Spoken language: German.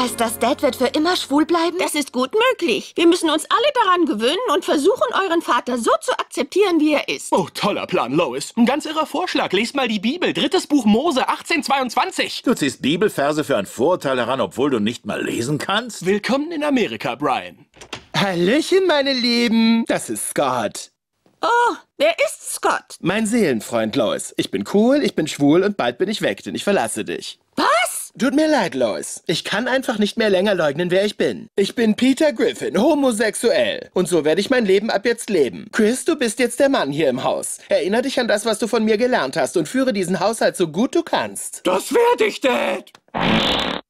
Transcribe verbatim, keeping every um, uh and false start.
Heißt das, Dad wird für immer schwul bleiben? Das ist gut möglich. Wir müssen uns alle daran gewöhnen und versuchen, euren Vater so zu akzeptieren, wie er ist. Oh, toller Plan, Lois. Ein ganz irrer Vorschlag. Lest mal die Bibel. Drittes Buch Mose, achtzehnhundertzweiundzwanzig. Du ziehst Bibelverse für ein Vorurteil heran, obwohl du nicht mal lesen kannst? Willkommen in Amerika, Brian. Hallöchen, meine Lieben. Das ist Scott. Oh, wer ist Scott? Mein Seelenfreund, Lois. Ich bin cool, ich bin schwul und bald bin ich weg, denn ich verlasse dich. Was? Tut mir leid, Lois. Ich kann einfach nicht mehr länger leugnen, wer ich bin. Ich bin Peter Griffin, homosexuell. Und so werde ich mein Leben ab jetzt leben. Chris, du bist jetzt der Mann hier im Haus. Erinner dich an das, was du von mir gelernt hast und führe diesen Haushalt so gut du kannst. Das werde ich, Dad.